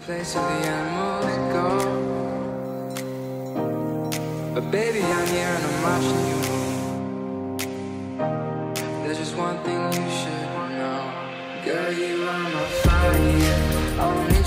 place where the animals go. But baby, I'm here and I'm watching you move. There's just one thing you should know. Girl, you are my fire. Only